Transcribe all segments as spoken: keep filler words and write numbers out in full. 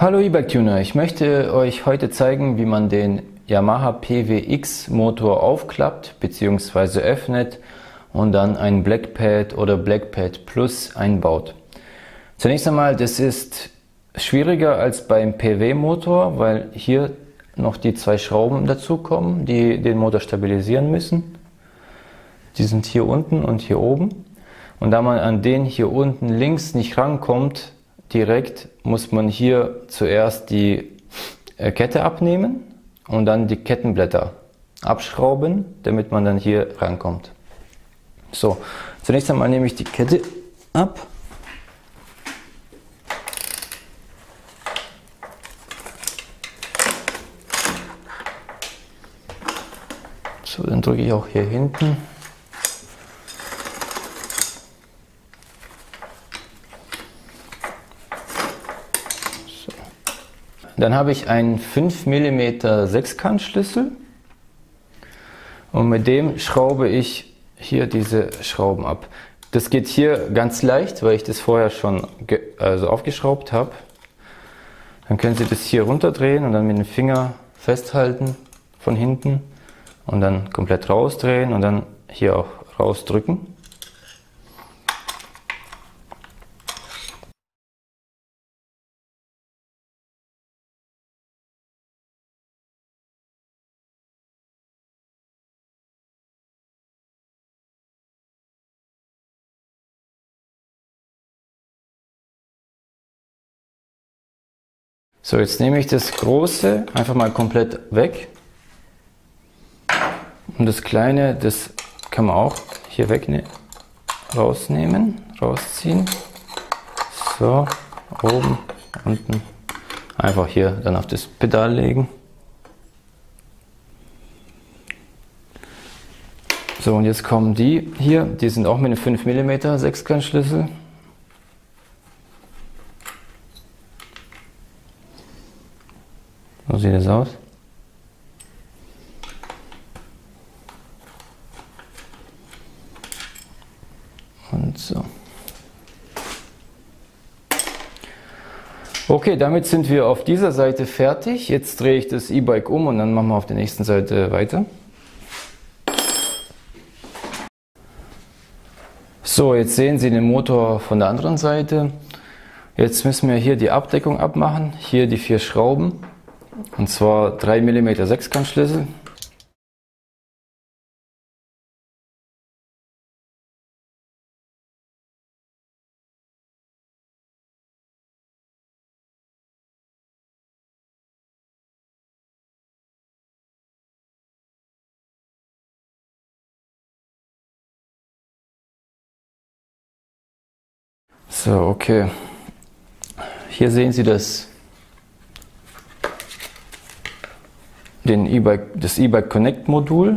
Hallo E-Bike-Tuner, ich möchte euch heute zeigen, wie man den Yamaha P W X Motor aufklappt bzw. öffnet und dann ein Blackpad oder Blackpad Plus einbaut. Zunächst einmal, das ist schwieriger als beim P W Motor, weil hier noch die zwei Schrauben dazukommen, die den Motor stabilisieren müssen. Die sind hier unten und hier oben. Und da man an den hier unten links nicht rankommt, direkt muss man hier zuerst die Kette abnehmen und dann die Kettenblätter abschrauben, damit man dann hier rankommt. So, zunächst einmal nehme ich die Kette ab. So, dann drücke ich auch hier hinten. Dann habe ich einen fünf Millimeter Sechskantschlüssel und mit dem schraube ich hier diese Schrauben ab. Das geht hier ganz leicht, weil ich das vorher schon also aufgeschraubt habe. Dann können Sie das hier runterdrehen und dann mit dem Finger festhalten von hinten und dann komplett rausdrehen und dann hier auch rausdrücken. So, jetzt nehme ich das große einfach mal komplett weg und das kleine, das kann man auch hier weg rausnehmen, rausziehen. So, oben, unten, einfach hier dann auf das Pedal legen. So, und jetzt kommen die hier, die sind auch mit einem fünf Millimeter Sechskantschlüssel. So sieht es aus. Und so. Okay, damit sind wir auf dieser Seite fertig. Jetzt drehe ich das E-Bike um und dann machen wir auf der nächsten Seite weiter. So, jetzt sehen Sie den Motor von der anderen Seite. Jetzt müssen wir hier die Abdeckung abmachen. Hier die vier Schrauben. Und zwar drei Millimeter Sechskantschlüssel. So, okay. Hier sehen Sie das. Den E-Bike, das E-Bike Connect Modul.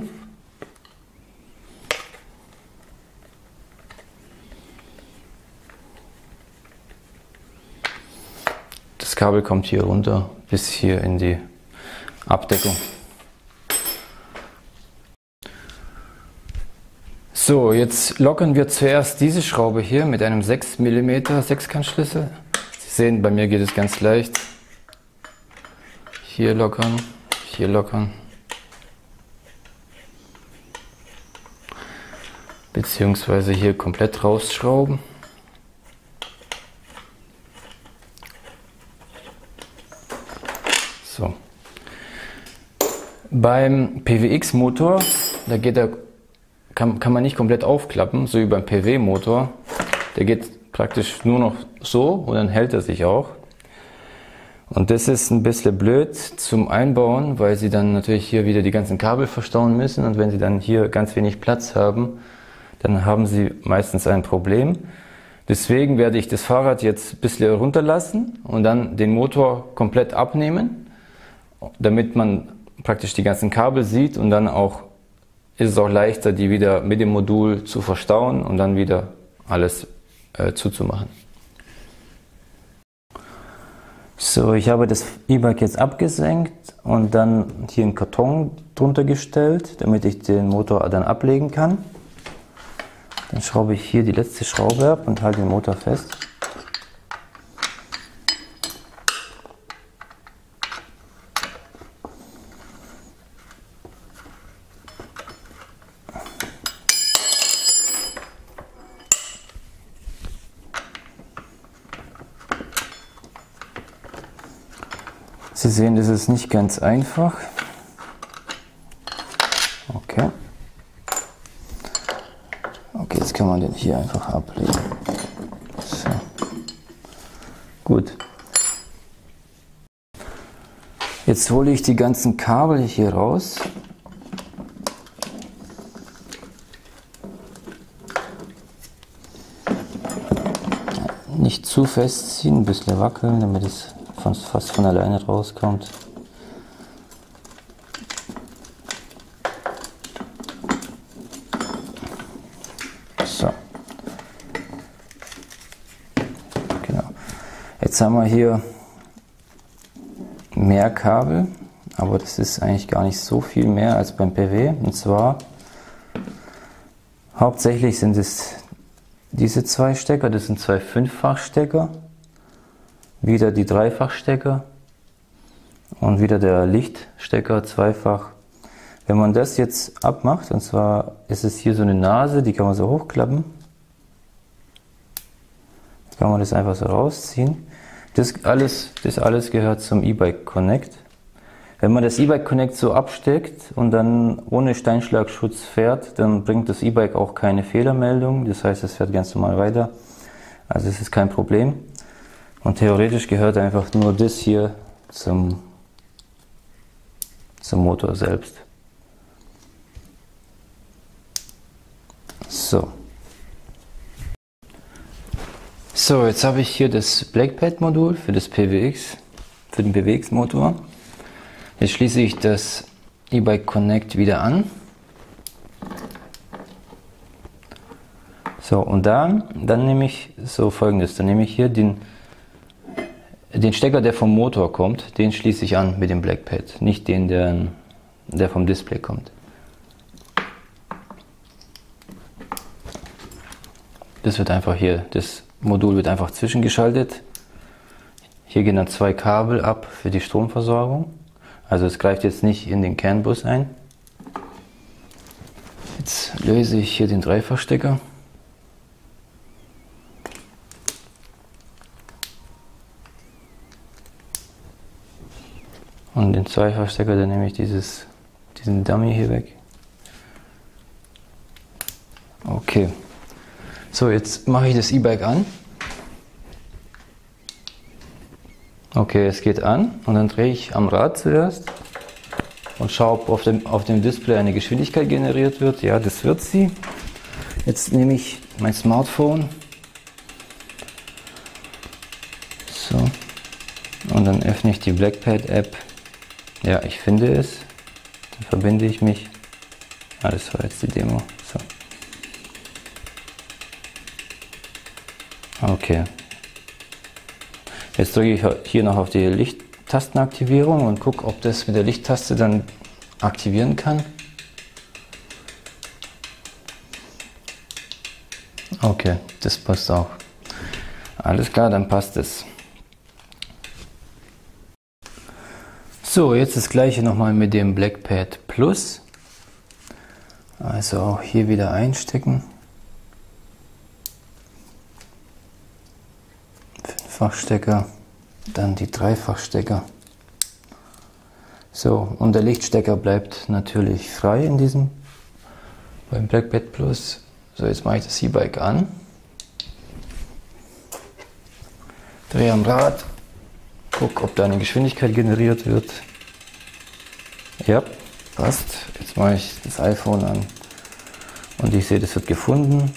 Das Kabel kommt hier runter bis hier in die Abdeckung. So, jetzt lockern wir zuerst diese Schraube hier mit einem sechs Millimeter Sechskantschlüssel. Sie sehen, bei mir geht es ganz leicht. Hier lockern. Hier lockern, beziehungsweise hier komplett rausschrauben. So. Beim P W X Motor, da geht er, kann, kann man nicht komplett aufklappen, so wie beim P W Motor. Der geht praktisch nur noch so und dann hält er sich auch. Und das ist ein bisschen blöd zum Einbauen, weil Sie dann natürlich hier wieder die ganzen Kabel verstauen müssen und wenn Sie dann hier ganz wenig Platz haben, dann haben Sie meistens ein Problem. Deswegen werde ich das Fahrrad jetzt ein bisschen runterlassen und dann den Motor komplett abnehmen, damit man praktisch die ganzen Kabel sieht und dann auch ist es auch leichter, die wieder mit dem Modul zu verstauen und dann wieder alles äh, zuzumachen. So, ich habe das E-Bike jetzt abgesenkt und dann hier einen Karton drunter gestellt, damit ich den Motor dann ablegen kann. Dann schraube ich hier die letzte Schraube ab und halte den Motor fest. Sie sehen, das ist nicht ganz einfach. Okay. Okay, jetzt kann man den hier einfach ablegen. So. Gut. Jetzt hole ich die ganzen Kabel hier raus. Nicht zu festziehen, ein bisschen wackeln, damit es fast von alleine rauskommt. So. Genau. Jetzt haben wir hier mehr Kabel, aber das ist eigentlich gar nicht so viel mehr als beim P W. Und zwar hauptsächlich sind es diese zwei Stecker, das sind zwei Fünffachstecker, wieder die Dreifachstecker und wieder der Lichtstecker zweifach. Wenn man das jetzt abmacht, und zwar ist es hier so eine Nase, die kann man so hochklappen, kann man das einfach so rausziehen. Das alles, das alles gehört zum E-Bike Connect. Wenn man das E-Bike Connect so absteckt und dann ohne Steinschlagschutz fährt, dann bringt das E-Bike auch keine Fehlermeldung. Das heißt, es fährt ganz normal weiter. Also es ist kein Problem. Und theoretisch gehört einfach nur das hier zum, zum Motor selbst. So. So, jetzt habe ich hier das Blackpad-Modul für das P W X, für den P W X-Motor. Jetzt schließe ich das E-Bike Connect wieder an. So, und dann, dann nehme ich so Folgendes, dann nehme ich hier den, den Stecker, der vom Motor kommt, den schließe ich an mit dem Blackpad, nicht den, der, der vom Display kommt. Das wird einfach hier, das Modul wird einfach zwischengeschaltet. Hier gehen dann zwei Kabel ab für die Stromversorgung. Also es greift jetzt nicht in den Kernbus ein. Jetzt löse ich hier den Dreifachstecker. Und den Zweifachstecker, dann nehme ich dieses, diesen Dummy hier weg. Okay. So, jetzt mache ich das E-Bike an. Okay, es geht an und dann drehe ich am Rad zuerst und schaue, ob auf dem, auf dem Display eine Geschwindigkeit generiert wird. Ja, das wird sie. Jetzt nehme ich mein Smartphone. So. Und dann öffne ich die Blackpad-App. Ja, ich finde es. Dann verbinde ich mich. Ah, das war jetzt die Demo. So. Okay. Jetzt drücke ich hier noch auf die Lichttastenaktivierung und gucke, ob das mit der Lichttaste dann aktivieren kann. Okay, das passt auch. Alles klar, dann passt es. So, jetzt das gleiche nochmal mit dem Blackpad Plus. Also auch hier wieder einstecken. Fünffachstecker, dann die Dreifachstecker. So, und der Lichtstecker bleibt natürlich frei in diesem, beim Blackpad Plus. So, jetzt mache ich das E-Bike an. Drehe am Rad, gucke, ob da eine Geschwindigkeit generiert wird. Ja, passt. Jetzt mache ich das iPhone an und ich sehe, das wird gefunden.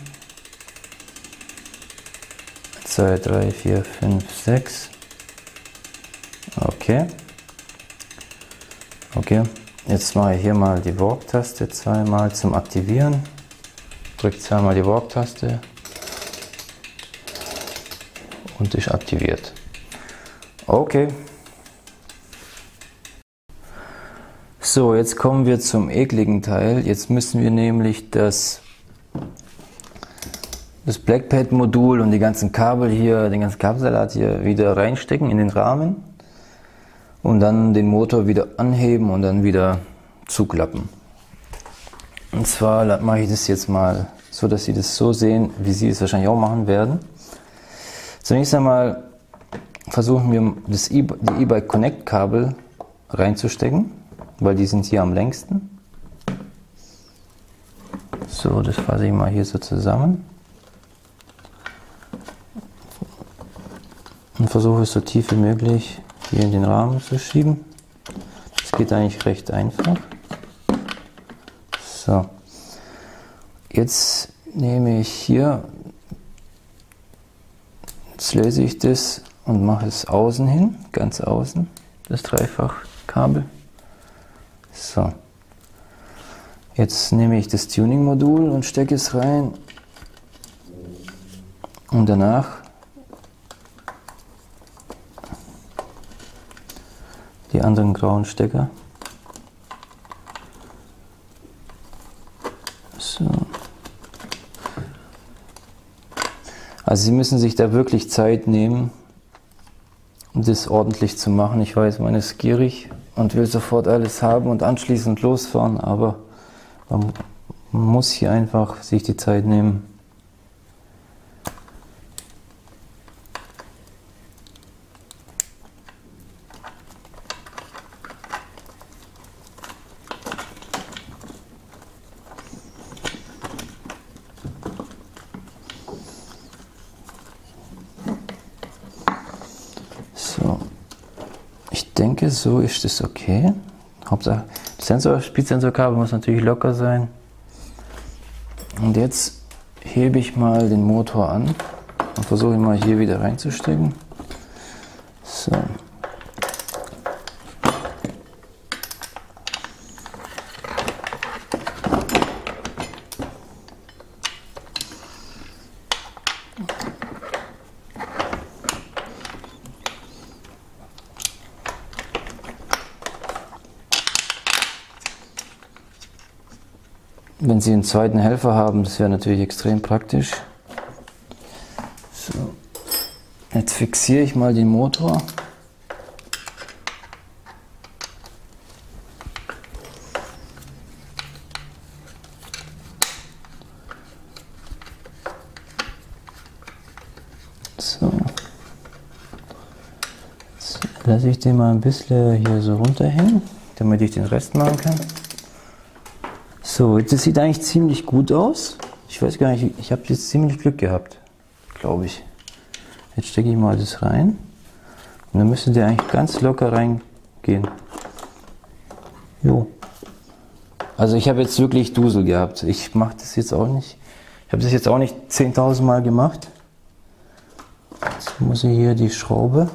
zwei, drei, vier, fünf, sechs. Okay. Okay. Jetzt mache ich hier mal die Warp-Taste zweimal zum Aktivieren. Drücke zweimal die Warp-Taste und ist aktiviert. Okay. So, jetzt kommen wir zum ekligen Teil. Jetzt müssen wir nämlich das das Blackpad-Modul und die ganzen Kabel hier, den ganzen Kabelsalat hier wieder reinstecken in den Rahmen und dann den Motor wieder anheben und dann wieder zuklappen. Und zwar mache ich das jetzt mal so, dass Sie das so sehen, wie Sie es wahrscheinlich auch machen werden. Zunächst einmal versuchen wir das e die E-Bike Connect Kabel reinzustecken, weil die sind hier am längsten. So, das fasse ich mal hier so zusammen und versuche es so tief wie möglich hier in den Rahmen zu schieben. Das geht eigentlich recht einfach. So, jetzt nehme ich hier, jetzt löse ich das und mache es außen hin, ganz außen, das Dreifachkabel. So, jetzt nehme ich das Tuning-Modul und stecke es rein und danach die anderen grauen Stecker. So. Also Sie müssen sich da wirklich Zeit nehmen, um das ordentlich zu machen. Ich weiß, man ist gierig und will sofort alles haben und anschließend losfahren, aber man muss hier einfach sich die Zeit nehmen. So, ich denke, so ist es okay. Hauptsache, das Sensor, Speedsensorkabel muss natürlich locker sein. Und jetzt hebe ich mal den Motor an und versuche ihn mal hier wieder reinzustecken. So. Wenn Sie einen zweiten Helfer haben, das wäre natürlich extrem praktisch. So. Jetzt fixiere ich mal den Motor. So. Jetzt lasse ich den mal ein bisschen hier so runterhängen, damit ich den Rest machen kann. So, das sieht eigentlich ziemlich gut aus. Ich weiß gar nicht, ich habe jetzt ziemlich Glück gehabt, glaube ich. Jetzt stecke ich mal das rein und dann müsste der eigentlich ganz locker reingehen. Jo. Also ich habe jetzt wirklich Dusel gehabt. Ich mache das jetzt auch nicht. Ich habe das jetzt auch nicht zehntausend Mal gemacht. Jetzt muss ich hier die Schraube.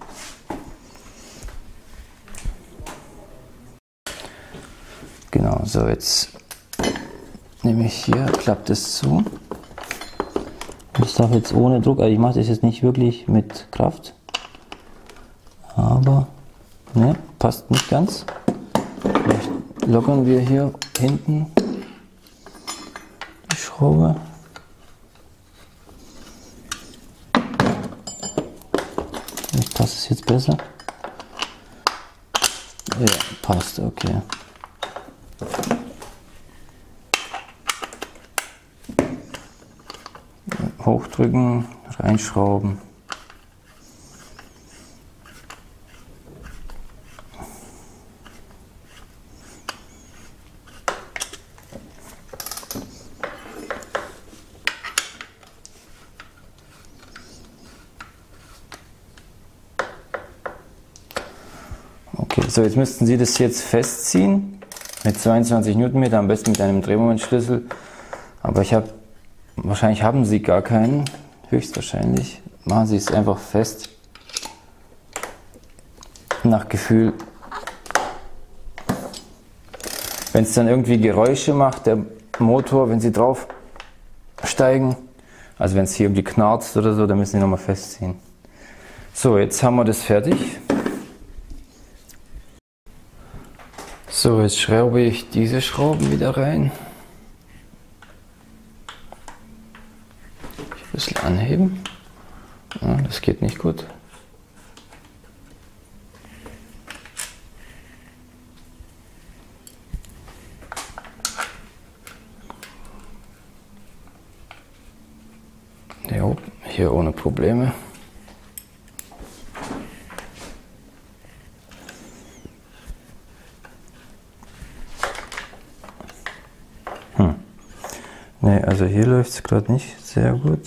Genau, so jetzt nehme ich hier, klappt es zu. Ich darf jetzt ohne Druck, also ich mache das jetzt nicht wirklich mit Kraft, aber ne, passt nicht ganz. Vielleicht lockern wir hier hinten die Schraube. Vielleicht passt es jetzt besser. Ja, passt, okay. Hochdrücken, reinschrauben. Okay, so jetzt müssten Sie das jetzt festziehen mit zweiundzwanzig Newtonmeter, am besten mit einem Drehmomentschlüssel. Aber ich habe Wahrscheinlich haben Sie gar keinen, höchstwahrscheinlich. Machen Sie es einfach fest. Nach Gefühl. Wenn es dann irgendwie Geräusche macht, der Motor, wenn Sie drauf steigen, also wenn es hier irgendwie knarzt oder so, dann müssen Sie nochmal festziehen. So, jetzt haben wir das fertig. So, jetzt schraube ich diese Schrauben wieder rein. Ein bisschen anheben. Ja, das geht nicht gut. Jo, hier ohne Probleme. Ne, also hier läuft es gerade nicht sehr gut.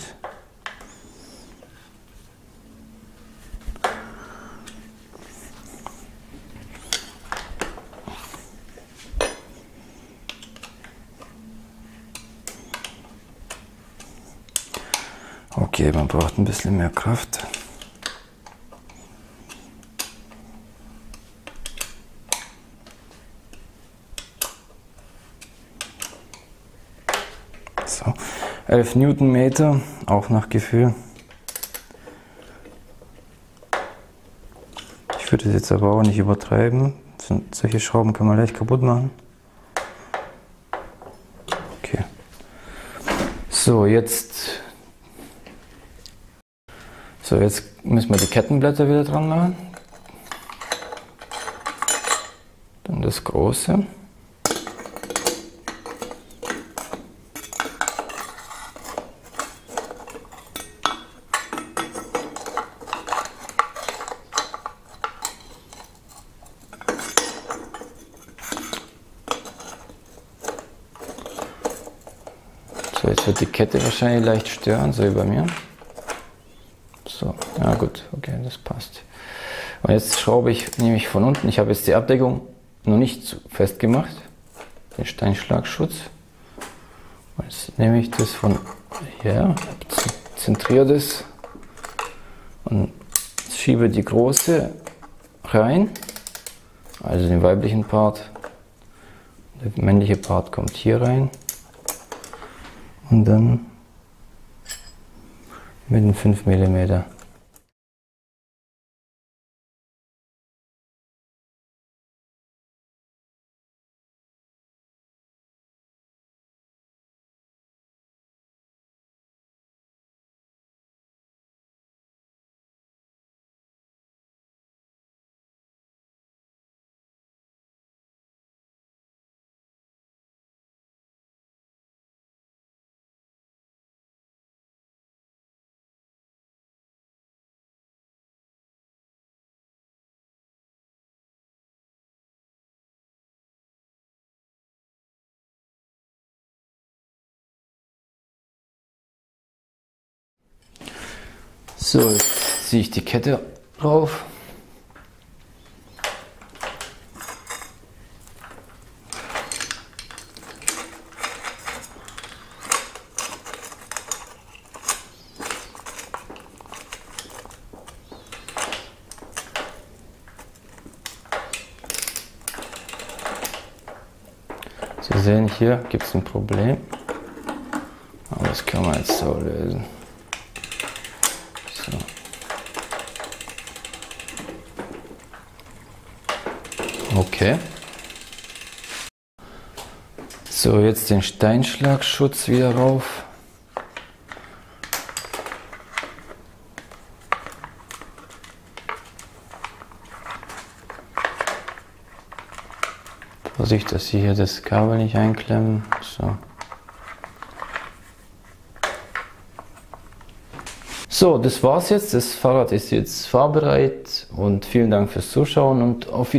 Okay, man braucht ein bisschen mehr Kraft. So, elf Newtonmeter, auch nach Gefühl. Ich würde das jetzt aber auch nicht übertreiben. Solche Schrauben kann man leicht kaputt machen. Okay. So, jetzt So, jetzt müssen wir die Kettenblätter wieder dran machen. Dann das große. So, jetzt wird die Kette wahrscheinlich leicht stören, so wie bei mir. So, ja gut, okay, das passt. Und jetzt schraube ich nämlich von unten, ich habe jetzt die Abdeckung noch nicht festgemacht, den Steinschlagschutz. Und jetzt nehme ich das von hier, zentriere das und schiebe die große rein, also den weiblichen Part. Der männliche Part kommt hier rein und dann mit den fünf Millimeter. So, jetzt ziehe ich die Kette drauf. Sie sehen, hier gibt es ein Problem, aber das kann man jetzt so lösen. So. Okay. So, jetzt den Steinschlagschutz wieder rauf. Vorsicht, dass Sie hier das Kabel nicht einklemmen. So. So, das war's jetzt. Das Fahrrad ist jetzt fahrbereit und vielen Dank fürs Zuschauen und auf Wiedersehen.